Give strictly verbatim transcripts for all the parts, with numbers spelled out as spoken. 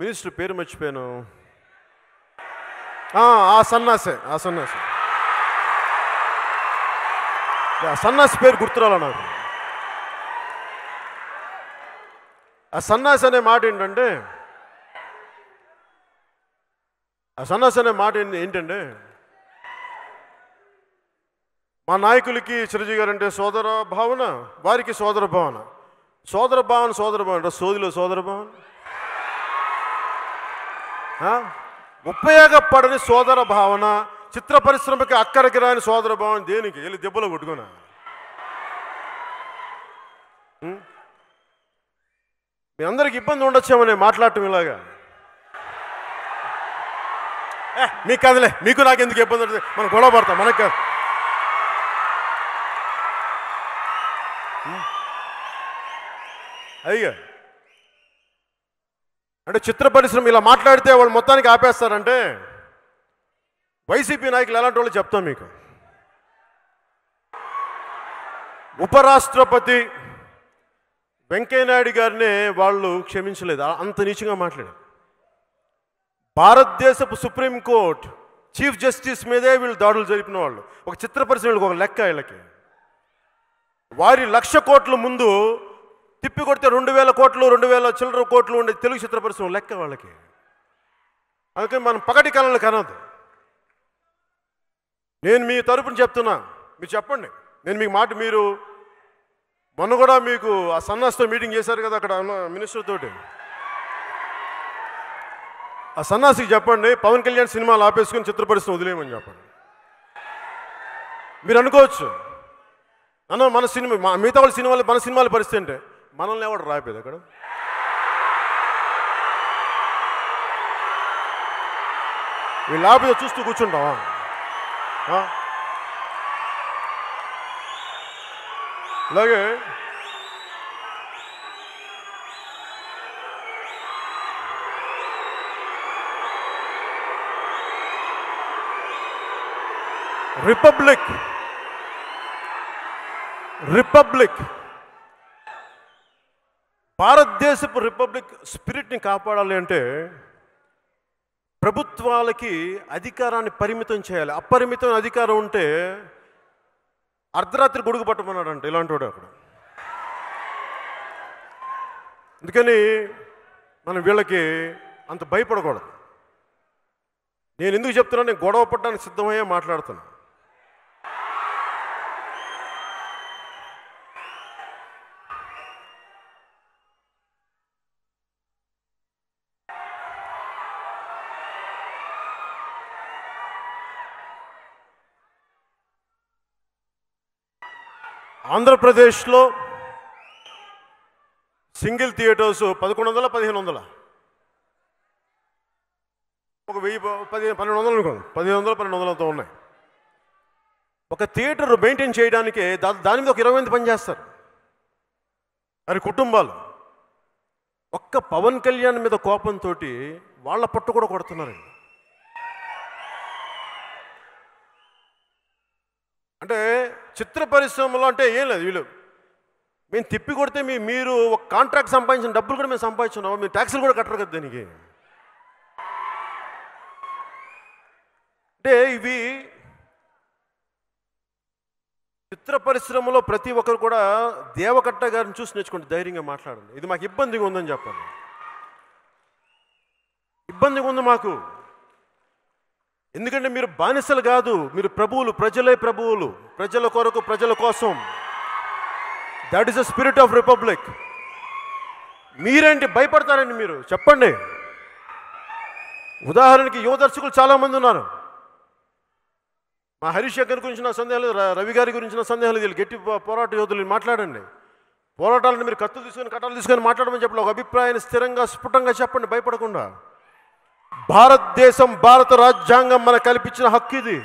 Minister పేరు మర్చిపోయాను. ఆ సన్నాసే ఆ సన్నాసి ఆ సన్నాసి పేరు గుర్తురాల నాకు. ఆ సన్నాసి అనే మాట ఏంటంటే ఆ సన్నాసి అనే మాట ఏంటంటే మా నాయకులకి చిరంజీవి గారు అంటే సోదర భావన, వారికి సోదర భావన. సోదర భావన సోదర భావన సోదిలో సోదర భావన, ఉపయోగపడని సోదర భావన, చిత్ర పరిశ్రమకి అక్కడికి రాని సోదర భావన దేనికి వెళ్ళి దెబ్బలో కొట్టుకున్నా. మీ అందరికి ఇబ్బంది ఉండొచ్చామని మాట్లాడటం ఇలాగా. ఏ మీకు కాదులే, మీకు నాకు ఎందుకు ఇబ్బంది ఉంటుంది, మనం గొడవ పడతాం, మనకు కాదు. అయ్యా అంటే చిత్ర పరిశ్రమ ఇలా మాట్లాడితే వాళ్ళు మొత్తానికి ఆపేస్తారంటే వైసీపీ నాయకులు ఎలాంటి వాళ్ళు చెప్తాం మీకు. ఉపరాష్ట్రపతి వెంకయ్యనాయుడు గారినే వాళ్ళు క్షమించలేదు, అంత నీచంగా మాట్లాడారు. భారతదేశపు సుప్రీంకోర్టు చీఫ్ జస్టిస్ మీదే వీళ్ళు దాడులు జరిపిన వాళ్ళు. ఒక చిత్ర పరిశ్రమలకు ఒక లెక్క వీళ్ళకి. వారి లక్ష కోట్ల ముందు తిప్పి కొడితే రెండు వేల కోట్లు రెండు వేల చిల్లర కోట్లు ఉండే తెలుగు చిత్ర పరిశ్రమ లెక్క వాళ్ళకి. అందుకని మనం పగటి కళలు కనదు. నేను మీ తరపున చెప్తున్నా, మీరు చెప్పండి. నేను మీకు మాట, మీరు మొన్న కూడా మీకు ఆ సన్నాసితో మీటింగ్ చేశారు కదా అక్కడ మినిస్టర్ తోటి. ఆ సన్నాసికి చెప్పండి పవన్ కళ్యాణ్ సినిమాలు ఆపేసుకుని చిత్ర పరిశ్రమ వదిలేయమని చెప్పండి. మీరు అనుకోవచ్చు అన్న మన సినిమా మిగతా వాళ్ళ సినిమాలు మన సినిమాల పరిస్థితి అంటే మనల్ని ఎవడు రాయిపోయేది అక్కడ. వీళ్ళు ఆపితే చూస్తూ కూర్చుంటావా? అలాగే రిపబ్లిక్ రిపబ్లిక్ భారతదేశపు రిపబ్లిక్ స్పిరిట్ని కాపాడాలి అంటే ప్రభుత్వాలకి అధికారాన్ని పరిమితం చేయాలి. అపరిమితమైన అధికారం ఉంటే అర్ధరాత్రి గొడుగు పట్టమన్నాడంట ఇలాంటి వాడు అక్కడ. అందుకని మనం వీళ్ళకి అంత భయపడకూడదు. నేను ఎందుకు చెప్తున్నా, నేను గొడవ పడడానికి సిద్ధమయ్యే మాట్లాడుతున్నా. ఆంధ్రప్రదేశ్లో సింగిల్ థియేటర్స్ పదకొండు వందల పదిహేను వందల ఒక వెయ్యి పదిహేను పన్నెండు వందలు అనుకోండి, పదిహేను వందలు పన్నెండు వందలతో ఉన్నాయి. ఒక థియేటర్ మెయింటైన్ చేయడానికి దా దాని మీద ఒక ఇరవై మంది పనిచేస్తారు. మరి కుటుంబాలు ఒక్క పవన్ కళ్యాణ్ మీద కోపంతో వాళ్ళ పట్టు కూడా కొడుతున్నారండి. అంటే చిత్ర పరిశ్రమలో అంటే ఏం లేదు, వీళ్ళు మేము తిప్పి కొడితే మీ మీరు ఒక కాంట్రాక్ట్ సంపాదించిన డబ్బులు కూడా మేము సంపాదించున్నాము, మీరు ట్యాక్సులు కూడా కట్టరు కదా దానికి. అంటే ఇవి చిత్ర పరిశ్రమలో ప్రతి ఒక్కరు కూడా దేవకట్ట గారిని చూసి నేర్చుకోండి, ధైర్యంగా మాట్లాడండి. ఇది మాకు ఇబ్బందిగా ఉందని చెప్పండి. ఇబ్బందిగా ఉంది మాకు, ఎందుకంటే మీరు బానిసలు కాదు, మీరు ప్రభువులు, ప్రజలే ప్రభువులు, ప్రజల కొరకు ప్రజల కోసం. That is the spirit of republic. మీరేంటి భయపడతారండి? మీరు చెప్పండి. ఉదాహరణకి యువ దర్శకులు చాలామంది ఉన్నారు. మా హరీష్ శంకర్ గురించి నా సందేహాలు, రవి గారి గురించి నా సందేహాలు, వీళ్ళు గట్టి పోరాట యోధులు మాట్లాడండి. పోరాటాలను మీరు కత్తులు తీసుకొని కట్టాలు తీసుకొని మాట్లాడమని చెప్పండి. ఒక అభిప్రాయాన్ని స్థిరంగా స్ఫుటంగా చెప్పండి, భయపడకుండా. భారతదేశం, భారత రాజ్యాంగం మనకు కల్పించిన హక్కు ఇది.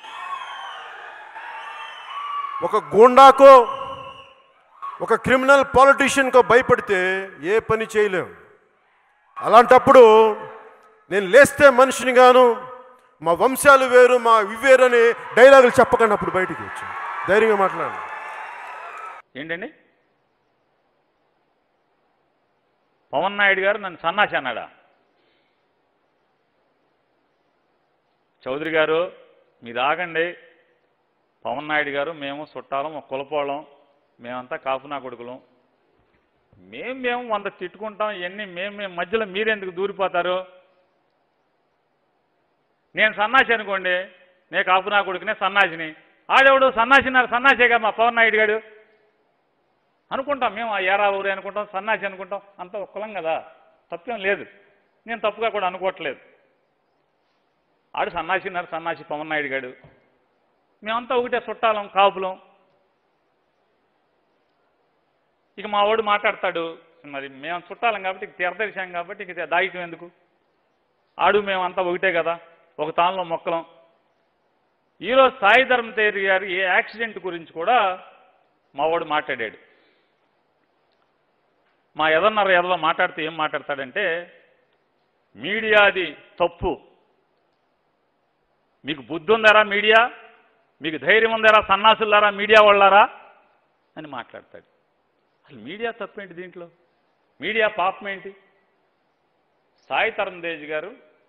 ఒక గూండాకో ఒక క్రిమినల్ పాలిటీషియన్కో భయపడితే ఏ పని చేయలేం. అలాంటప్పుడు నేను లేస్తే మనిషిని గాను, మా వంశాలు వేరు, మా ఇవేరు అని డైలాగులు చెప్పకండి. అప్పుడు బయటికి వచ్చి ధైర్యంగా మాట్లాడండి. ఏంటండి పవన్ నాయుడు గారు నన్ను సన్నాసి అన్నాడా? చౌదరి గారు మీరు ఆగండి. పవన్ నాయుడు గారు మేము చుట్టాలం కులపోళం, మేమంతా కాపునా కొడుకులం, మేము మేము వంద తిట్టుకుంటాం, ఇవన్నీ మేము మేము మధ్యలో మీరెందుకు దూరిపోతారు? నేను సన్నాసి అనుకోండి, నేను కాపునా కొడుకునే సన్నాసిని, ఆడెవడు సన్నాసినారు సన్నాసేగా మా పవన్ నాయుడు గారు అనుకుంటాం. మేము ఆ ఏరా ఊరే అనుకుంటాం, సన్నాసి అనుకుంటాం, అంత కులం కదా, తప్పేం లేదు. నేను తప్పుగా కూడా అనుకోవట్లేదు. ఆడు సన్నాసినారు సన్నాసి పవన్ నాయుడు గారు, మేమంతా ఒకటే చుట్టాలం కాపులం. ఇక మా వాడు మాట్లాడతాడు, మరి మేము చుట్టాలం కాబట్టి ఇక తీరదర్శాం కాబట్టి ఇక దాయిటం ఎందుకు, ఆడు మేమంతా ఒకటే కదా, ఒక తానులో మొక్కలం. ఈరోజు సాయి ధర్మ తేరి గారి ఏ యాక్సిడెంట్ గురించి కూడా మా వాడు మాట్లాడాడు. మా ఎదన్నర ఎదవ మాట్లాడితే ఏం మాట్లాడతాడంటే, మీడియాది తప్పు, మీకు బుద్ధి ఉందారా మీడియా, మీకు ధైర్యం ఉందారా సన్నాసులారా మీడియా వాళ్ళారా అని మాట్లాడతాడు. అసలు మీడియా తప్పేంటి దీంట్లో, మీడియా పాపం ఏంటి? సాయి తరుణ్ తేజ్ గారు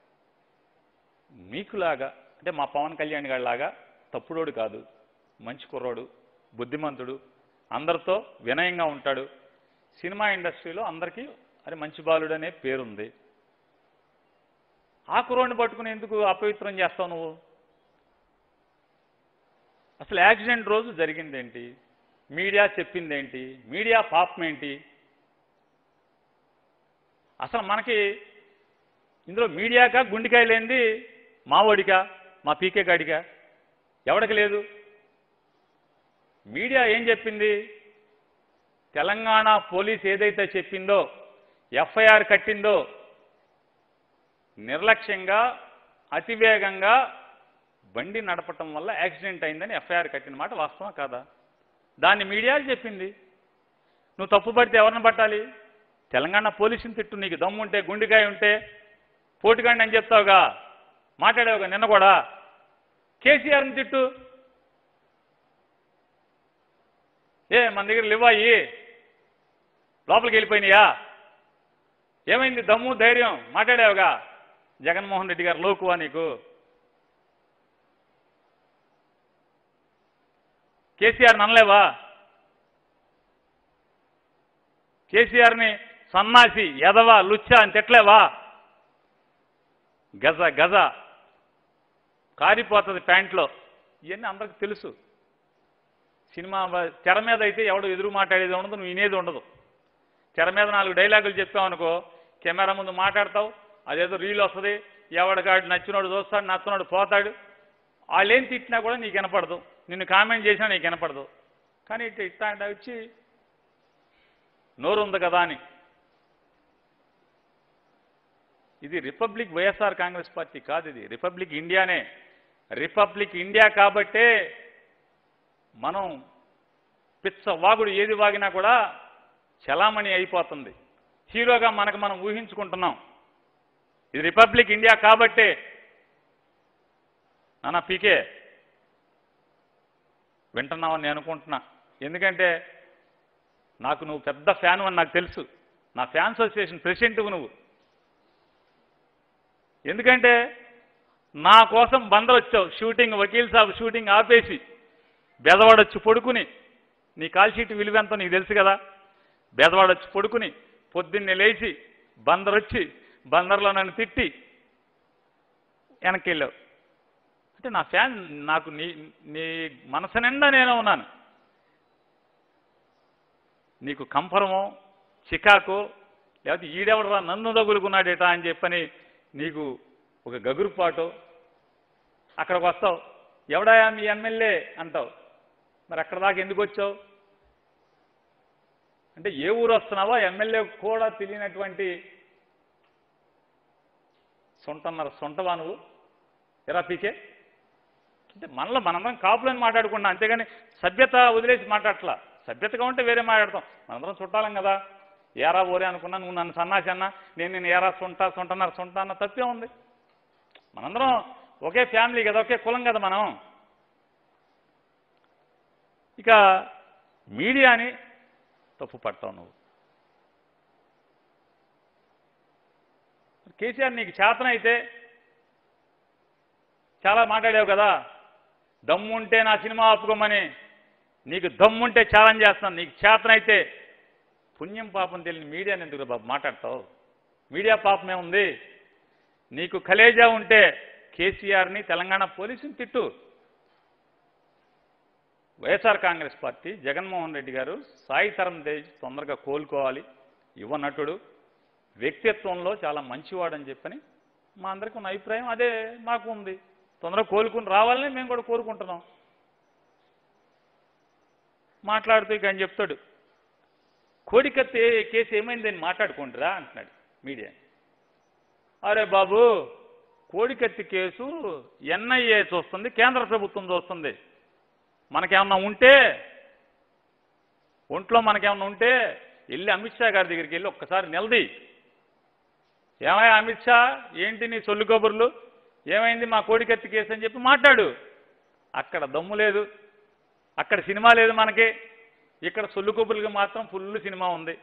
మీకులాగా అంటే మా పవన్ కళ్యాణ్ గారి లాగా తప్పుడోడు కాదు, మంచి కుర్రోడు, బుద్ధిమంతుడు, అందరితో వినయంగా ఉంటాడు. సినిమా ఇండస్ట్రీలో అందరికీ అది మంచి బాలుడు అనే పేరుంది. ఆ కుర్రోడిని పట్టుకుని ఎందుకు అపవిత్రం చేస్తావు నువ్వు? అసలు యాక్సిడెంట్ రోజు జరిగిందేంటి, మీడియా చెప్పిందేంటి, మీడియా పాపం ఏంటి? అసలు మనకి ఇందులో మీడియాకా గుండెకాయ లేనిది మావోడికా మా పీకే గాడికా ఎవడికి లేదు. మీడియా ఏం చెప్పింది, తెలంగాణ పోలీస్ ఏదైతే చెప్పిందో, ఎఫ్ఐఆర్ కట్టిందో, నిర్లక్ష్యంగా అతివేగంగా బండి నడపటం వల్ల యాక్సిడెంట్ అయిందని ఎఫ్ఐఆర్ కట్టిన మాట వాస్తవం కాదా? దాన్ని మీడియా చెప్పింది. నువ్వు తప్పు పడితే ఎవరిని పట్టాలి? తెలంగాణ పోలీసుని తిట్టు, నీకు దమ్ముంటే గుండెకాయ ఉంటే, పోటుగాండి అని చెప్తావుగా, మాట్లాడావుగా నిన్న కూడా. కేసీఆర్ని తిట్టు, ఏ మన దగ్గర లివ్వాయి లోపలికి వెళ్ళిపోయినాయా, ఏమైంది దమ్ము ధైర్యం, మాట్లాడావుగా. జగన్మోహన్ రెడ్డి గారు లోకువా నీకు? కేసీఆర్ ననలేవా? కేసీఆర్ని సన్నాసి ఎదవ లుచ్చా అని తిట్టలేవా? గజ గజ కారిపోతుంది ప్యాంట్లో, ఇవన్నీ అందరికి తెలుసు. సినిమా తెర మీద అయితే ఎవడు ఎదురు మాట్లాడేది ఉండదు, నువ్వు వినేది ఉండదు. తెర మీద నాలుగు డైలాగులు చెప్పావు అనుకో, కెమెరా ముందు మాట్లాడతావు, అదేదో రీల్ వస్తుంది, ఎవడికాడు నచ్చినోడు చూస్తాడు, నచ్చినోడు పోతాడు. వాళ్ళు ఏం తిట్టినా కూడా నీకు వినపడదు, నిన్ను కామెంట్ చేసినా నీకు వినపడదు. కానీ ఇట్లా ఇట్లా అంటే వచ్చి నోరు ఉంది కదా అని. ఇది రిపబ్లిక్ వైఎస్ఆర్ కాంగ్రెస్ పార్టీ కాదు, ఇది రిపబ్లిక్ ఇండియానే. రిపబ్లిక్ ఇండియా కాబట్టే మనం పిచ్చ వాగుడు ఏది వాగినా కూడా చలామణి అయిపోతుంది, హీరోగా మనకు మనం ఊహించుకుంటున్నాం. ఇది రిపబ్లిక్ ఇండియా కాబట్టే. నాన్న పీకే వింటున్నావని నేను అనుకుంటున్నా, ఎందుకంటే నాకు నువ్వు పెద్ద ఫ్యాన్ అని నాకు తెలుసు. నా ఫ్యాన్స్ అసోసియేషన్ ప్రెసిడెంట్వు నువ్వు. ఎందుకంటే నా కోసం బందరు వచ్చావు, షూటింగ్ వకీల్ సాబ్ షూటింగ్ ఆపేసి బెదవాడొచ్చి పడుకుని, నీ కాల్ షీట్ విలువెంతో నీకు తెలుసు కదా. బెదవాడొచ్చి పడుకుని పొద్దున్నే లేచి బందరొచ్చి బందర్లో నన్ను తిట్టి వెనక్కి వెళ్ళావు. అంటే నా ఫ్యాన్, నాకు నీ నీ మనసు నిండా నేను ఉన్నాను. నీకు కంపరమో చికాకో లేకపోతే ఈడెవడరా నన్ను తగులుకున్నాడేటా అని చెప్పని నీకు ఒక గగురుపాటో, అక్కడికి వస్తావు, ఎవడాయా మీ ఎమ్మెల్యే అంటావు. మరి అక్కడ దాకా ఎందుకు వచ్చావు అంటే ఏ ఊరు వస్తున్నావో ఎమ్మెల్యే కూడా తెలియనటువంటి సొంటన్నర సొంటవా నువ్వు? ఎరా పీకే అంటే మనలో మనందరం కాపులని మాట్లాడుకున్నాం, అంతేగాని సభ్యత వదిలేసి మాట్లాడట్లా. సభ్యతగా ఉంటే వేరే మాట్లాడతాం, మనందరం చుట్టాలం కదా. ఏరా ఓరే అనుకున్నా, నువ్వు నన్ను సన్నాసి అన్నా, నేను నేను ఏరా సొంట సొంటన్నర సొంట అన్న తప్పే ఉంది. మనందరం ఒకే ఫ్యామిలీ కదా, ఒకే కులం కదా మనం. ఇక మీడియాని తప్పు పడతావు నువ్వు. కేసీఆర్ నీకు చేతనైతే చాలా మాట్లాడావు కదా, దమ్ముంటే నా సినిమా ఆపుకోమని. నీకు దమ్ముంటే ఛాలెంజ్ చేస్తాను, నీకు చేతనైతే. పుణ్యం పాపం తెలియని మీడియాని ఎందుకు బాబు మాట్లాడతావు? మీడియా పాపమే ఉంది. నీకు కలేజా ఉంటే కేసీఆర్ని, తెలంగాణ పోలీసుని తిట్టు. వైఎస్ఆర్ కాంగ్రెస్ పార్టీ, జగన్మోహన్ రెడ్డి గారు సాయి తరం తేజ్ తొందరగా కోలుకోవాలి, యువ నటుడు, వ్యక్తిత్వంలో చాలా మంచివాడని చెప్పని మా అందరికీ ఉన్న అభిప్రాయం అదే మాకు ఉంది. తొందరగా కోలుకుని రావాలని మేము కూడా కోరుకుంటున్నాం. మాట్లాడుతూ ఇక ఆయన చెప్తాడు, కోడికత్తి కేసు ఏమైందని మాట్లాడుకుంటారా అంటున్నాడు మీడియా. అరే బాబు, కోడికత్తి కేసు ఎన్ఐఏ చూస్తుంది, కేంద్ర ప్రభుత్వం చూస్తుంది. మనకేమన్నా ఉంటే, ఒంట్లో మనకేమన్నా ఉంటే వెళ్ళి అమిత్ షా గారి దగ్గరికి వెళ్ళి ఒక్కసారి నిలది. ఏమయ్యా అమిత్ షా, ఏంటి నీ సొల్లు కబుర్లు, ఏమైంది మా కోడికత్తి కేసు అని చెప్పి మాట్లాడు. అక్కడ దమ్ము లేదు, అక్కడ సినిమా లేదు మనకి. ఇక్కడ సొల్లు కబుర్లకి మాత్రం ఫుల్ సినిమా ఉంది.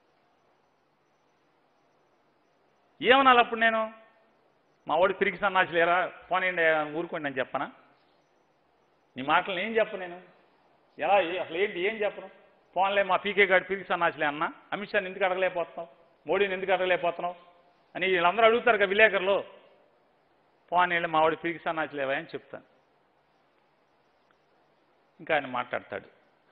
ఏమనాలి అప్పుడు నేను? మా వాడు తిరిగి సన్నాసి లేరా, పోనీ ఊరుకోండి అని చెప్పనా? నీ మాటలు ఏం చెప్పను నేను? ఎలా అసలు ఏంటి ఏం చెప్పను? ఫోన్లే మా పీకే గారు తిరిగి సన్నాసిలే అన్న, అమిత్ షాని ఎందుకు అడగలేకపోతున్నావు, మోడీని ఎందుకు అడగలేకపోతున్నావు అని వీళ్ళందరూ అడుగుతారు కదా విలేకరులు. ఫోన్ వెళ్ళి మా వాడు తిరిగి సన్నాసిలేవా అని చెప్తాను. ఇంకా ఆయన మాట్లాడతాడు,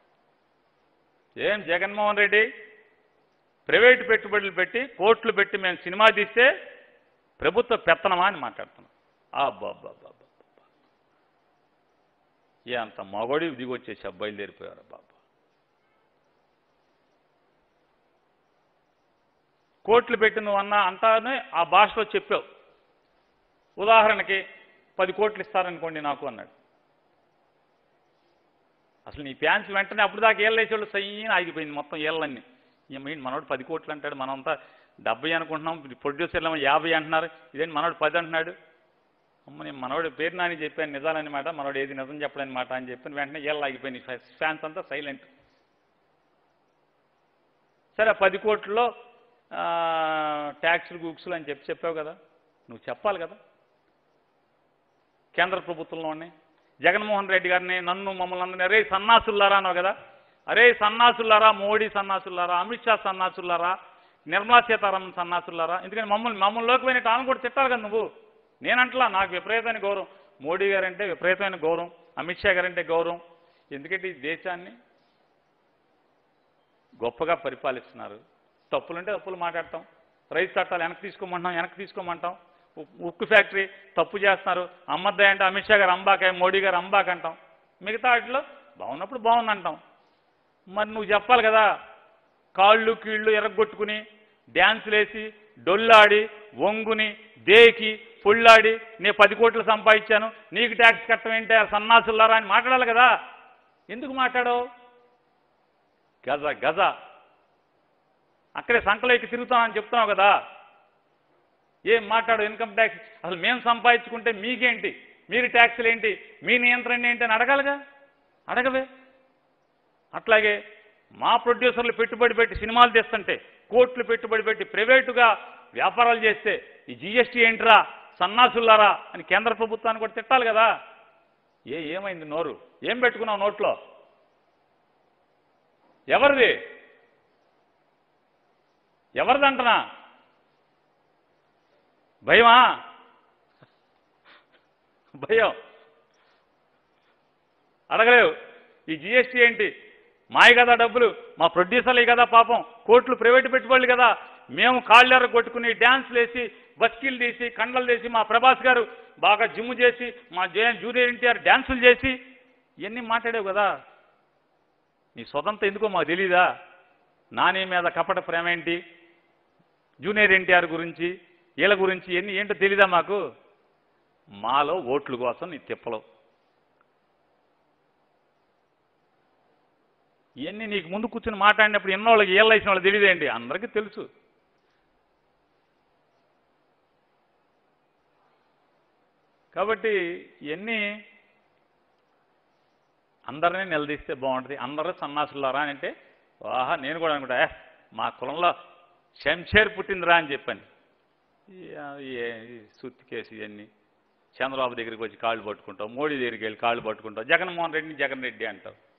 ఏం జగన్మోహన్ రెడ్డి ప్రైవేటు పెట్టుబడులు పెట్టి కోట్లు పెట్టి మేము సినిమా తీస్తే ప్రభుత్వ పెత్తనమా అని మాట్లాడుతున్నాం. అబ్బాబ్బాబ్బా, ఏ అంత మగోడి దిగొచ్చేసి బయలుదేరిపోయారు బాబా. కోట్లు పెట్టి నువ్వు అన్నా అంటానే ఆ భాషలో చెప్పావు. ఉదాహరణకి పది కోట్లు ఇస్తారనుకోండి నాకు అన్నాడు. అసలు నీ ఫ్యాన్స్ వెంటనే అప్పుడు దాకా ఏళ్ళు వేసేవాళ్ళు సయ్యని ఆగిపోయింది మొత్తం ఏళ్ళన్నీ. ఏంటి మనోడు పది కోట్లు అంటాడు, మనంతా డెబ్బై అనుకుంటున్నాం, ప్రొడ్యూసర్లు యాభై అంటున్నారు, ఇదేంటి మనోడు పది అంటున్నాడు. అమ్మ నేను మనోడు పేరు నాని చెప్పాను నిజాలన్నమాట, మనోడు ఏది నిజం చెప్పడనమాట అని చెప్పి వెంటనే ఏళ్ళు ఆగిపోయింది, ఫ్యాన్స్ అంతా సైలెంట్. సరే పది కోట్లలో ట్యాక్సులు గూక్సులు అని చెప్పి చెప్పావు కదా, నువ్వు చెప్పాలి కదా. కేంద్ర ప్రభుత్వంలోనే జగన్మోహన్ రెడ్డి గారిని, నన్ను, మమ్మల్ని అందరినీ అరే సన్నాసుల్లారా అన్నావు కదా. అరే సన్నాసుల్లారా, మోడీ సన్నాసుల్లారా, అమిత్ షా సన్నాసుల్లారా, నిర్మలా సీతారామన్ సన్నాసుల్లారా. ఎందుకని మమ్మల్ని మమ్మల్నిలోకి పోయిన టాను కూడా తిట్టాలి కదా నువ్వు. నేనంటలా, నాకు విపరీతమైన గౌరవం, మోడీ గారంటే విపరీతమైన గౌరవం, అమిత్ షా గారంటే గౌరవం. ఎందుకంటే ఈ దేశాన్ని గొప్పగా పరిపాలిస్తున్నారు. తప్పులుంటే తప్పులు మాట్లాడతాం, రైతు చట్టాలు వెనక్కి తీసుకోమంటాం వెనక్కి తీసుకోమంటాం, ఉక్కు ఫ్యాక్టరీ తప్పు చేస్తున్నారు, అమ్మద్దాయి అంటే అమిత్ షా గారు అంబాకాయ, మోడీ గారు అంబాక్ అంటాం. మిగతా వాటిలో బాగున్నప్పుడు బాగుందంటాం. మరి నువ్వు చెప్పాలి కదా. కాళ్ళు కీళ్ళు ఎరగొట్టుకుని డ్యాన్సులు వేసి డొల్లాడి వంగుని దేకి పొళ్ళాడి నేను పది కోట్లు సంపాదించాను, నీకు ట్యాక్స్ కట్టమేంటే సన్నాసులారా అని మాట్లాడాలి కదా. ఎందుకు మాట్లాడవు? గజ గజ అక్కడే సంకలో ఎక్కి తిరుగుతామని చెప్తున్నావు కదా. ఏం మాట్లాడు? ఇన్కమ్ ట్యాక్స్ అసలు మేము సంపాదించుకుంటే మీకేంటి, మీరు ట్యాక్సులు ఏంటి, మీ నియంత్రణ ఏంటి అని అడగాలిగా. అడగవే. అట్లాగే మా ప్రొడ్యూసర్లు పెట్టుబడి పెట్టి సినిమాలు తెస్తుంటే, కోట్లు పెట్టుబడి పెట్టి ప్రైవేటుగా వ్యాపారాలు చేస్తే ఈ జీఎస్టీ ఏంట్రా సన్నాసుల్లారా అని కేంద్ర ప్రభుత్వాన్ని కూడా తిట్టాలి కదా. ఏ ఏమైంది నోరు? ఏం పెట్టుకున్నావు నోట్లో? ఎవరిది? ఎవరిదంటనా? భయమా? భయం. అడగలేవు. ఈ జీఎస్టీ ఏంటి? మాయ కదా డబ్బులు, మా ప్రొడ్యూసర్లే కదా పాపం, కోట్లు ప్రైవేటు పెట్టుబడులు కదా. మేము కాళ్ళెర్ర కొట్టుకుని డ్యాన్సులు వేసి బస్కీలు తీసి కండలు తీసి మా ప్రభాస్ గారు బాగా జిమ్ చేసి మా జూనియర్ ఎన్టీఆర్ డ్యాన్సులు చేసి ఇవన్నీ మాట్లాడావు కదా. నీ స్వతంత్రం ఎందుకో మాకు తెలీదా? నాని మీద కపట ప్రేమ ఏంటి, జూనియర్ ఎన్టీఆర్ గురించి వీళ్ళ గురించి ఎన్ని ఏంటో తెలీదా మాకు? మాలో ఓట్ల కోసం నీ తిప్పలు ఇవన్నీ నీకు ముందు కూర్చుని మాట్లాడినప్పుడు ఎన్నోళ్ళకి ఏళ్ళు వేసిన వాళ్ళు తెలియదేంటి? అందరికీ తెలుసు. కాబట్టి ఇవన్నీ అందరినీ నిలదీస్తే బాగుంటుంది. అందరూ సన్నాసులారా అని అంటే ఆహా నేను కూడా అనుకుంటా మా కులంలో శంషేర్ పుట్టిందిరా అని చెప్పాను. సుత్తి కేసు ఇవన్నీ చంద్రబాబు దగ్గరికి వచ్చి కాళ్ళు పట్టుకుంటావు, మోడీ దగ్గరికి వెళ్ళి కాళ్ళు పట్టుకుంటావు, జగన్మోహన్ రెడ్డిని జగన్ రెడ్డి అంటావు.